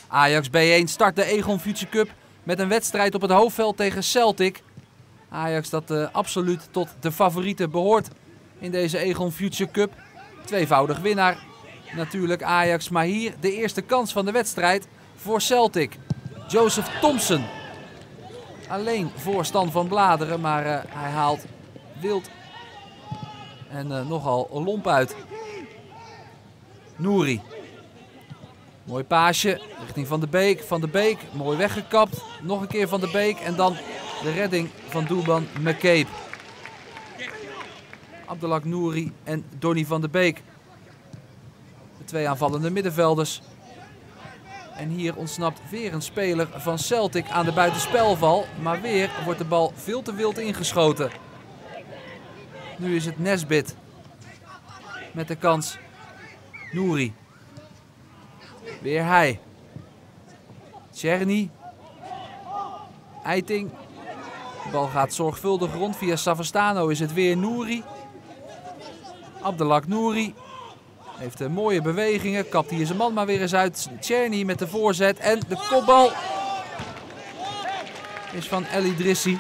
Ajax B1 start de Aegon Future Cup met een wedstrijd op het hoofdveld tegen Celtic. Ajax dat absoluut tot de favorieten behoort in deze Aegon Future Cup. Tweevoudig winnaar natuurlijk Ajax, maar hier de eerste kans van de wedstrijd voor Celtic. Joseph Thompson. Alleen voor Stan van Bladeren, maar hij haalt wild en nogal lomp uit. Nouri. Mooi paasje richting Van de Beek. Van de Beek, mooi weggekapt. Nog een keer Van de Beek en dan de redding van doelman McCabe. Abdelak Nouri en Donny van de Beek. De twee aanvallende middenvelders. En hier ontsnapt weer een speler van Celtic aan de buitenspelval. Maar weer wordt de bal veel te wild ingeschoten. Nu is het Nesbit. Met de kans Nouri. Weer hij. Tjerni. Eiting. De bal gaat zorgvuldig rond. Via Savastano is het weer Nouri. Abdelak Nouri. Heeft mooie bewegingen. Kapt hier zijn man maar weer eens uit. Tjerni met de voorzet. En de kopbal is van El Idrissi.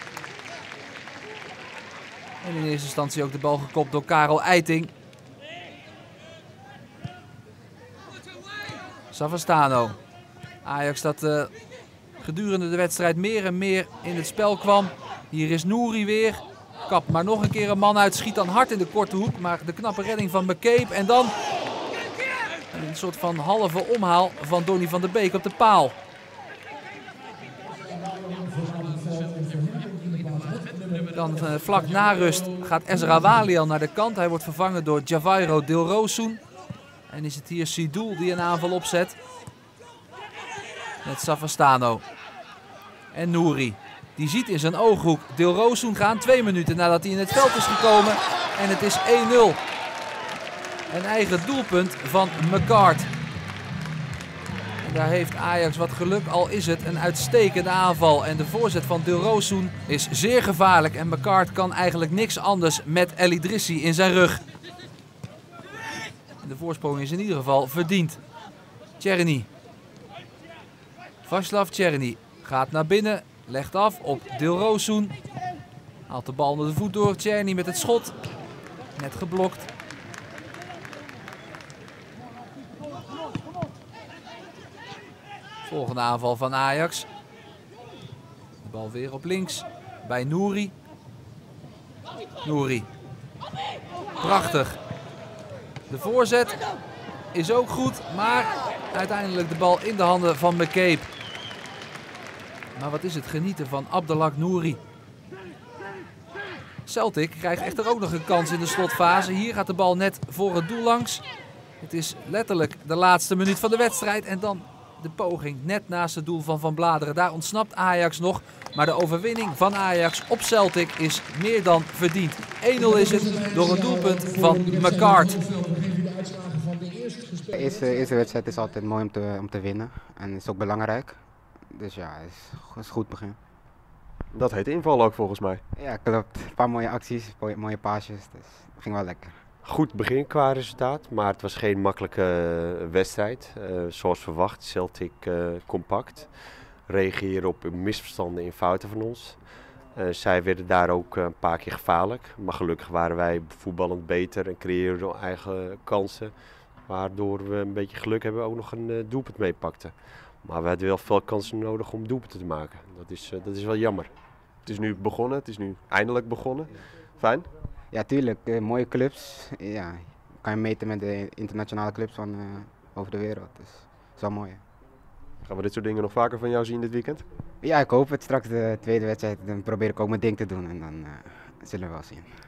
En in eerste instantie ook de bal gekopt door Karel Eiting. Savastano. Ajax dat gedurende de wedstrijd meer en meer in het spel kwam. Hier is Nouri weer. Kapt maar nog een keer een man uit. Schiet dan hard in de korte hoek. Maar de knappe redding van McCabe. En dan een soort van halve omhaal van Donny van de Beek op de paal. Dan vlak na rust gaat Ezra Walian naar de kant. Hij wordt vervangen door Javairo Dilrosun. En is het hier Sidoel die een aanval opzet. Met Savastano. En Nouri. Die ziet in zijn ooghoek Dilrosun gaan 2 minuten nadat hij in het veld is gekomen. En het is 1-0. Een eigen doelpunt van McCart. En daar heeft Ajax wat geluk, al is het een uitstekende aanval. En de voorzet van Dilrosun is zeer gevaarlijk. En McCart kan eigenlijk niks anders met El Idrissi in zijn rug. De voorsprong is in ieder geval verdiend. Tjerni. Vaslav Tjerni gaat naar binnen. Legt af op Dilrosun. Haalt de bal onder de voet door. Tjerni met het schot. Net geblokt. Volgende aanval van Ajax. De bal weer op links. Bij Nouri. Nouri. Prachtig. De voorzet is ook goed, maar uiteindelijk de bal in de handen van McCabe. Maar wat is het genieten van Abdelak Nouri. Celtic krijgt echter ook nog een kans in de slotfase. Hier gaat de bal net voor het doel langs. Het is letterlijk de laatste minuut van de wedstrijd. En dan de poging net naast het doel van Van Bladeren. Daar ontsnapt Ajax nog. Maar de overwinning van Ajax op Celtic is meer dan verdiend. 1-0 is het door een doelpunt van McCart. De eerste wedstrijd is altijd mooi om te winnen. En is ook belangrijk. Dus ja, het is een goed begin. Dat heet inval ook volgens mij. Ja, klopt. Een paar mooie acties, mooie paasjes. Dus het ging wel lekker. Goed begin qua resultaat, maar het was geen makkelijke wedstrijd. Zoals verwacht, Celtic compact. Reageren op misverstanden en fouten van ons. Zij werden daar ook een paar keer gevaarlijk. Maar gelukkig waren wij voetballend beter en creëerden eigen kansen. Waardoor we een beetje geluk hebben ook nog een doelpunt meepakten. Maar we hadden wel veel kansen nodig om doelpunten te maken. Dat is wel jammer. Het is nu begonnen, het is nu eindelijk begonnen. Fijn? Ja, tuurlijk. Mooie clubs. Ja, kan je meten met de internationale clubs van over de wereld. Dus dat is wel mooi. Gaan we dit soort dingen nog vaker van jou zien dit weekend? Ja, ik hoop het. Straks de tweede wedstrijd. Dan probeer ik ook mijn ding te doen en dan zullen we wel zien.